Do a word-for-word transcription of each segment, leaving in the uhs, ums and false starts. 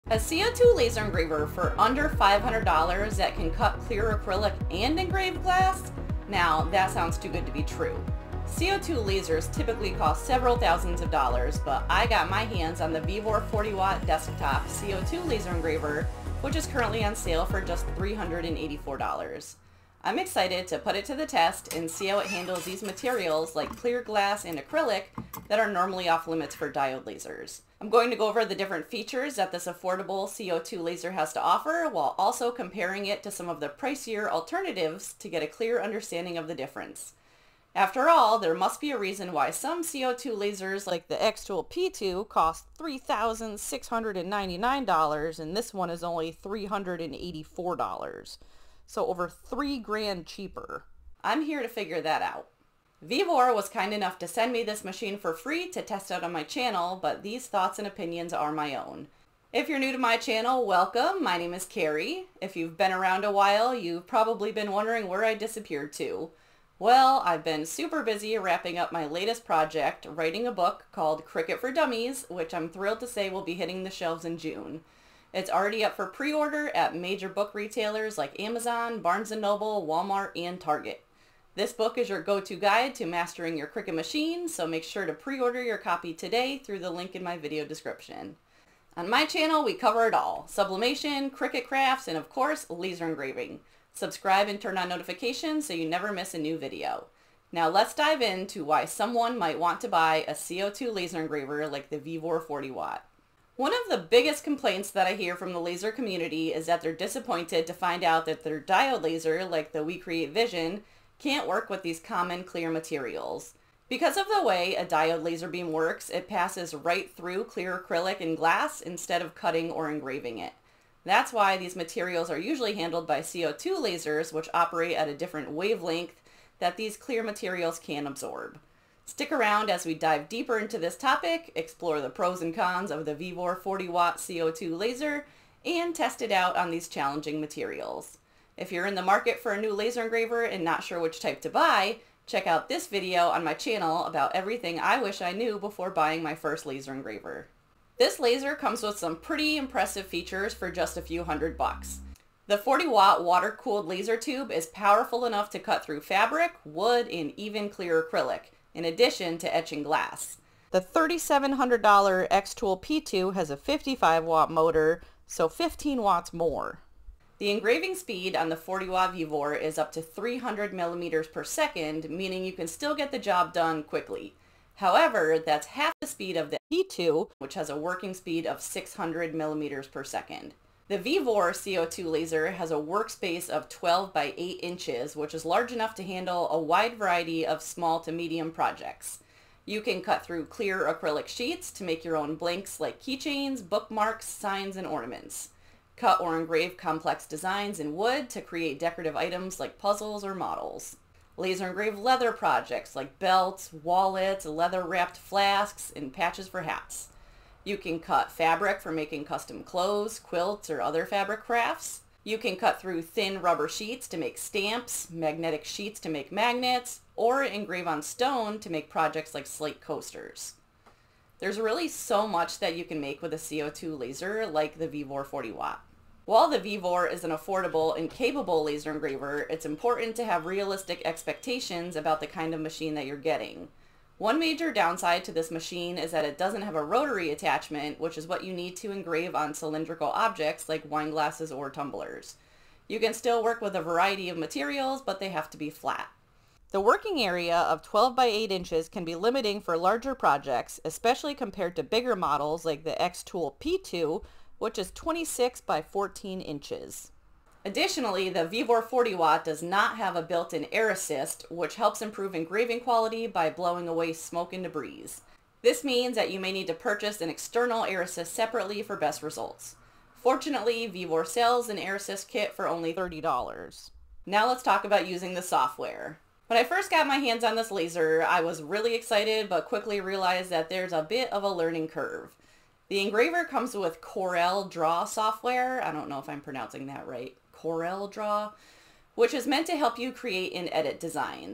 A C O two laser engraver for under five hundred dollars that can cut clear acrylic and engrave glass? Now, that sounds too good to be true. C O two lasers typically cost several thousands of dollars, but I got my hands on the Vevor forty watt Desktop C O two Laser Engraver, which is currently on sale for just three hundred eighty-four dollars. I'm excited to put it to the test and see how it handles these materials like clear glass and acrylic that are normally off limits for diode lasers. I'm going to go over the different features that this affordable C O two laser has to offer while also comparing it to some of the pricier alternatives to get a clear understanding of the difference. After all, there must be a reason why some C O two lasers like the xTool P two cost three thousand six hundred ninety-nine dollars and this one is only three hundred eighty-four dollars. So over three grand cheaper. I'm here to figure that out. Vevor was kind enough to send me this machine for free to test out on my channel, but these thoughts and opinions are my own. If you're new to my channel, welcome. My name is Carrie. If you've been around a while, you've probably been wondering where I disappeared to. Well, I've been super busy wrapping up my latest project, writing a book called Cricut for Dummies, which I'm thrilled to say will be hitting the shelves in June. It's already up for pre-order at major book retailers like Amazon, Barnes and Noble, Walmart, and Target. This book is your go-to guide to mastering your Cricut machine, so make sure to pre-order your copy today through the link in my video description. On my channel, we cover it all: sublimation, Cricut crafts, and of course, laser engraving. Subscribe and turn on notifications so you never miss a new video. Now let's dive into why someone might want to buy a C O two laser engraver like the Vevor forty watt. One of the biggest complaints that I hear from the laser community is that they're disappointed to find out that their diode laser, like the We Create Vision, can't work with these common clear materials. Because of the way a diode laser beam works, it passes right through clear acrylic and glass instead of cutting or engraving it. That's why these materials are usually handled by C O two lasers, which operate at a different wavelength that these clear materials can absorb. Stick around as we dive deeper into this topic, explore the pros and cons of the Vevor forty watt C O two laser, and test it out on these challenging materials. If you're in the market for a new laser engraver and not sure which type to buy, check out this video on my channel about everything I wish I knew before buying my first laser engraver. This laser comes with some pretty impressive features for just a few hundred bucks. The forty watt water-cooled laser tube is powerful enough to cut through fabric, wood, and even clear acrylic, in addition to etching glass. The thirty-seven hundred dollar xTool P two has a fifty-five watt motor, so fifteen watts more. The engraving speed on the forty watt Vevor is up to three hundred millimeters per second, meaning you can still get the job done quickly. However, that's half the speed of the P two, which has a working speed of six hundred millimeters per second. The Vevor C O two laser has a workspace of twelve by eight inches, which is large enough to handle a wide variety of small to medium projects. You can cut through clear acrylic sheets to make your own blanks like keychains, bookmarks, signs, and ornaments. Cut or engrave complex designs in wood to create decorative items like puzzles or models. Laser engrave leather projects like belts, wallets, leather-wrapped flasks, and patches for hats. You can cut fabric for making custom clothes, quilts, or other fabric crafts. You can cut through thin rubber sheets to make stamps, magnetic sheets to make magnets, or engrave on stone to make projects like slate coasters. There's really so much that you can make with a C O two laser like the Vevor forty watt. While the Vevor is an affordable and capable laser engraver, it's important to have realistic expectations about the kind of machine that you're getting. One major downside to this machine is that it doesn't have a rotary attachment, which is what you need to engrave on cylindrical objects like wine glasses or tumblers. You can still work with a variety of materials, but they have to be flat. The working area of twelve by eight inches can be limiting for larger projects, especially compared to bigger models like the xTool P two, which is twenty-six by fourteen inches. Additionally, the Vevor forty watt does not have a built-in air assist, which helps improve engraving quality by blowing away smoke and debris. This means that you may need to purchase an external air assist separately for best results. Fortunately, Vevor sells an air assist kit for only thirty dollars. Now let's talk about using the software. When I first got my hands on this laser, I was really excited but quickly realized that there's a bit of a learning curve. The engraver comes with CorelDraw software, I don't know if I'm pronouncing that right, CorelDraw, which is meant to help you create and edit designs.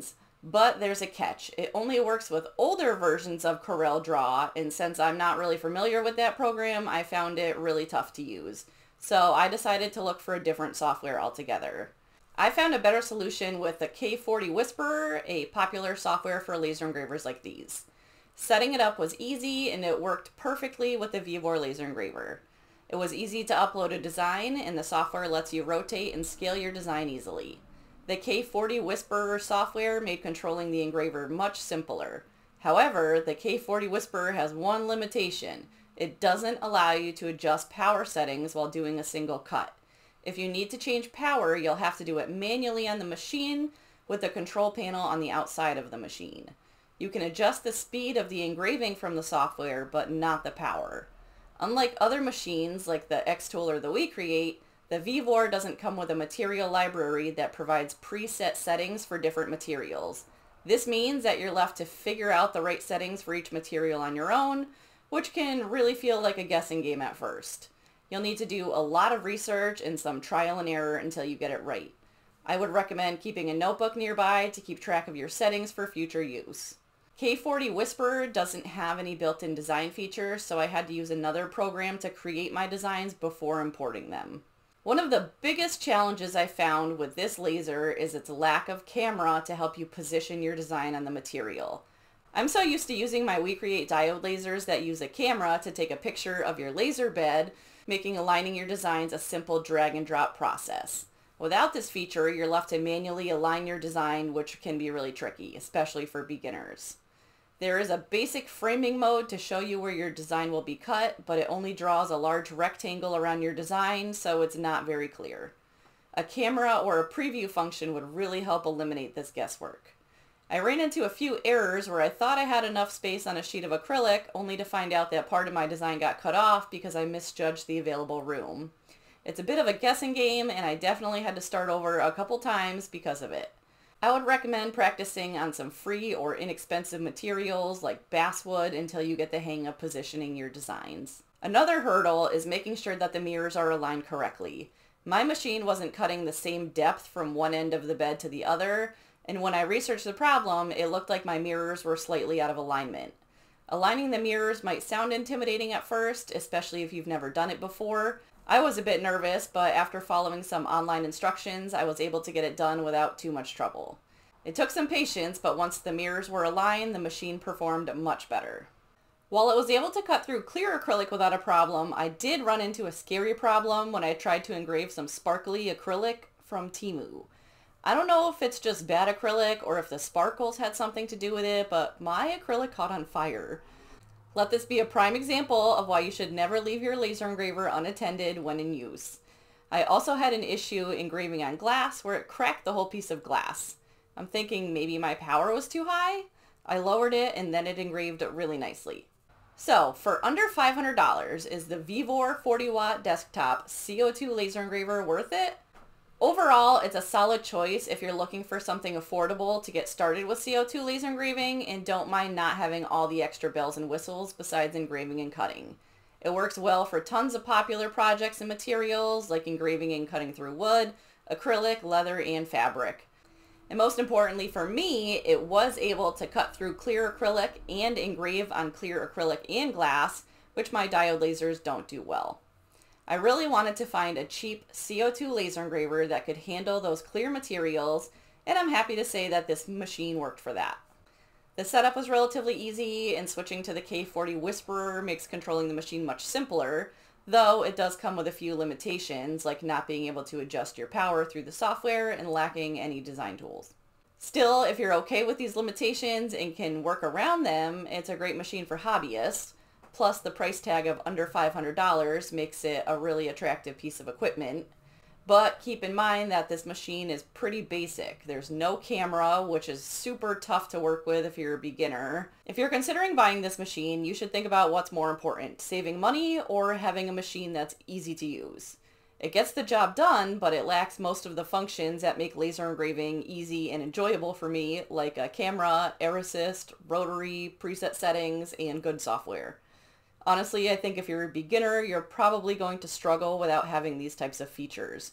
But there's a catch. It only works with older versions of CorelDraw, and since I'm not really familiar with that program, I found it really tough to use. So I decided to look for a different software altogether. I found a better solution with the K forty Whisperer, a popular software for laser engravers like these. Setting it up was easy, and it worked perfectly with the Vevor Laser Engraver. It was easy to upload a design, and the software lets you rotate and scale your design easily. The K forty Whisperer software made controlling the engraver much simpler. However, the K forty Whisperer has one limitation. It doesn't allow you to adjust power settings while doing a single cut. If you need to change power, you'll have to do it manually on the machine with the control panel on the outside of the machine. You can adjust the speed of the engraving from the software, but not the power. Unlike other machines like the xTool or the WeCreate, the Vevor doesn't come with a material library that provides preset settings for different materials. This means that you're left to figure out the right settings for each material on your own, which can really feel like a guessing game at first. You'll need to do a lot of research and some trial and error until you get it right. I would recommend keeping a notebook nearby to keep track of your settings for future use. K forty Whisperer doesn't have any built-in design features, so I had to use another program to create my designs before importing them. One of the biggest challenges I found with this laser is its lack of camera to help you position your design on the material. I'm so used to using my WeCreate diode lasers that use a camera to take a picture of your laser bed, making aligning your designs a simple drag and drop process. Without this feature, you're left to manually align your design, which can be really tricky, especially for beginners. There is a basic framing mode to show you where your design will be cut, but it only draws a large rectangle around your design, so it's not very clear. A camera or a preview function would really help eliminate this guesswork. I ran into a few errors where I thought I had enough space on a sheet of acrylic, only to find out that part of my design got cut off because I misjudged the available room. It's a bit of a guessing game, and I definitely had to start over a couple times because of it. I would recommend practicing on some free or inexpensive materials like basswood until you get the hang of positioning your designs. Another hurdle is making sure that the mirrors are aligned correctly. My machine wasn't cutting the same depth from one end of the bed to the other, and when I researched the problem, it looked like my mirrors were slightly out of alignment. Aligning the mirrors might sound intimidating at first, especially if you've never done it before. I was a bit nervous, but after following some online instructions, I was able to get it done without too much trouble. It took some patience, but once the mirrors were aligned, the machine performed much better. While it was able to cut through clear acrylic without a problem, I did run into a scary problem when I tried to engrave some sparkly acrylic from Temu. I don't know if it's just bad acrylic or if the sparkles had something to do with it, but my acrylic caught on fire. Let this be a prime example of why you should never leave your laser engraver unattended when in use. I also had an issue engraving on glass where it cracked the whole piece of glass. I'm thinking maybe my power was too high. I lowered it and then it engraved really nicely. So for under five hundred dollars, is the Vevor forty watt Desktop C O two Laser Engraver worth it? Overall, it's a solid choice if you're looking for something affordable to get started with C O two laser engraving and don't mind not having all the extra bells and whistles besides engraving and cutting. It works well for tons of popular projects and materials like engraving and cutting through wood, acrylic, leather, and fabric. And most importantly for me, it was able to cut through clear acrylic and engrave on clear acrylic and glass, which my diode lasers don't do well. I really wanted to find a cheap C O two laser engraver that could handle those clear materials, and I'm happy to say that this machine worked for that. The setup was relatively easy, and switching to the K forty Whisperer makes controlling the machine much simpler, though it does come with a few limitations, like not being able to adjust your power through the software and lacking any design tools. Still, if you're okay with these limitations and can work around them, it's a great machine for hobbyists. Plus the price tag of under five hundred dollars makes it a really attractive piece of equipment. But keep in mind that this machine is pretty basic. There's no camera, which is super tough to work with if you're a beginner. If you're considering buying this machine, you should think about what's more important, saving money or having a machine that's easy to use. It gets the job done, but it lacks most of the functions that make laser engraving easy and enjoyable for me, like a camera, air assist, rotary, preset settings, and good software. Honestly, I think if you're a beginner, you're probably going to struggle without having these types of features.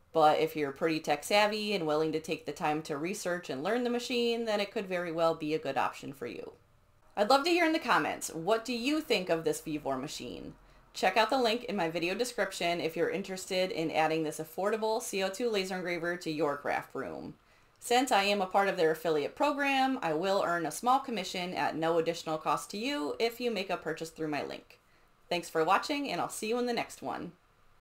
But if you're pretty tech savvy and willing to take the time to research and learn the machine, then it could very well be a good option for you. I'd love to hear in the comments, what do you think of this Vevor machine? Check out the link in my video description if you're interested in adding this affordable C O two laser engraver to your craft room. Since I am a part of their affiliate program, I will earn a small commission at no additional cost to you if you make a purchase through my link. Thanks for watching, and I'll see you in the next one.